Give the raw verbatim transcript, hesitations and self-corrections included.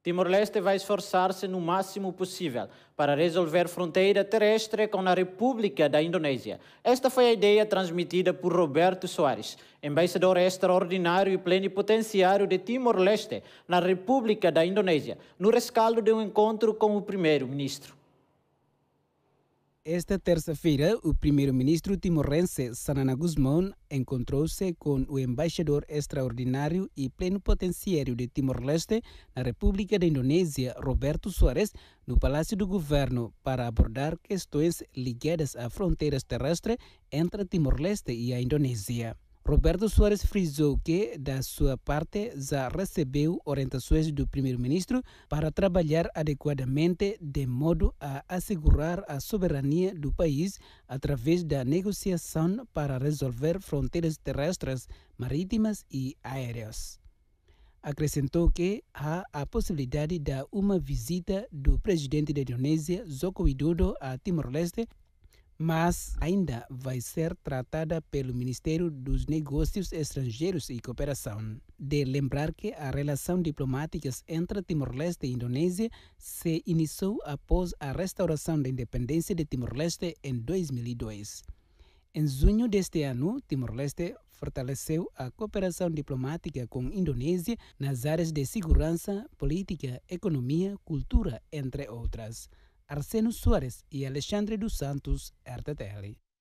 Timor-Leste vai esforçar-se no máximo possível para resolver fronteira terrestre com a República da Indonésia. Esta foi a ideia transmitida por Roberto Soares, embaixador extraordinário e plenipotenciário de Timor-Leste na República da Indonésia, no rescaldo de um encontro com o primeiro-ministro. Esta terça-feira, o primeiro-ministro timorrense Sanana Guzmão encontrou-se com o embaixador extraordinário e plenipotenciário de Timor-Leste na República da Indonésia, Roberto Soares, no Palácio do Governo, para abordar questões ligadas a fronteiras terrestres entre Timor-Leste e a Indonésia. Roberto Soares frisou que, da sua parte, já recebeu orientações do primeiro-ministro para trabalhar adequadamente de modo a assegurar a soberania do país através da negociação para resolver fronteiras terrestres, marítimas e aéreas. Acrescentou que há a possibilidade de uma visita do presidente da Indonésia, Joko Widodo, a Timor-Leste, mas ainda vai ser tratada pelo Ministério dos Negócios Estrangeiros e Cooperação. De lembrar que a relação diplomática entre Timor-Leste e Indonésia se iniciou após a restauração da independência de Timor-Leste em dois mil e dois. Em junho deste ano, Timor-Leste fortaleceu a cooperação diplomática com a Indonésia nas áreas de segurança, política, economia, cultura, entre outras. Arsênio Soares e Alexandre dos Santos, R T T L.